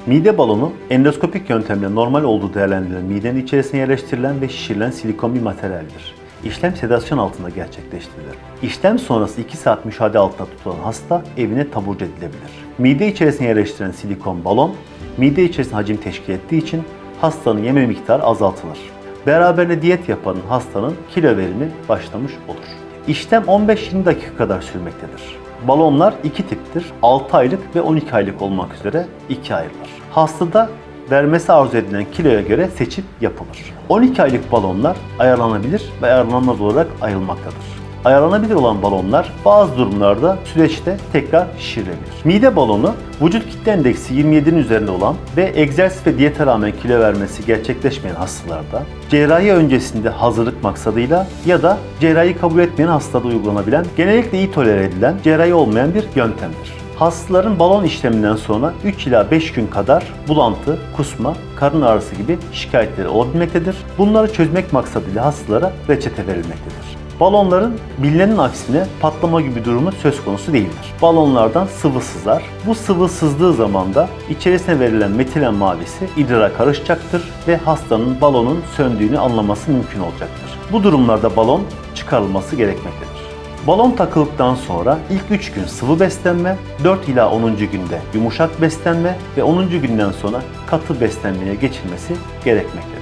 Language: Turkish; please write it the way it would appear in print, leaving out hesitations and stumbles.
Mide balonu endoskopik yöntemle normal olduğu değerlendirilen midenin içerisine yerleştirilen ve şişirilen silikon bir materyaldir. İşlem sedasyon altında gerçekleştirilir. İşlem sonrası 2 saat müşahede altında tutulan hasta evine taburcu edilebilir. Mide içerisine yerleştirilen silikon balon, mide içerisinde hacim teşkil ettiği için hastanın yeme miktarı azaltılır. Beraberinde diyet yapan hastanın kilo verimi başlamış olur. İşlem 15-20 dakika kadar sürmektedir. Balonlar iki tiptir. 6 aylık ve 12 aylık olmak üzere ikiye ayrılır. Hastada vermesi arzu edilen kiloya göre seçim yapılır. 12 aylık balonlar ayarlanabilir ve ayarlanmaz olarak ayrılmaktadır. Ayarlanabilir olan balonlar bazı durumlarda süreçte tekrar şişirilebilir. Mide balonu, vücut kitle endeksi 27'nin üzerinde olan ve egzersiz ve diyete rağmen kilo vermesi gerçekleşmeyen hastalarda, cerrahi öncesinde hazırlık maksadıyla ya da cerrahi kabul etmeyen hastada uygulanabilen, genellikle iyi tolere edilen, cerrahi olmayan bir yöntemdir. Hastaların balon işleminden sonra 3 ila 5 gün kadar bulantı, kusma, karın ağrısı gibi şikayetleri olabilmektedir. Bunları çözmek maksadıyla hastalara reçete verilmektedir. Balonların bilinenin aksine patlama gibi durumu söz konusu değildir. Balonlardan sıvı sızar. Bu sıvı sızdığı zaman da içerisine verilen metilen mavisi idrara karışacaktır ve hastanın balonun söndüğünü anlaması mümkün olacaktır. Bu durumlarda balon çıkarılması gerekmektedir. Balon takıldıktan sonra ilk 3 gün sıvı beslenme, 4 ila 10. günde yumuşak beslenme ve 10. günden sonra katı beslenmeye geçilmesi gerekmektedir.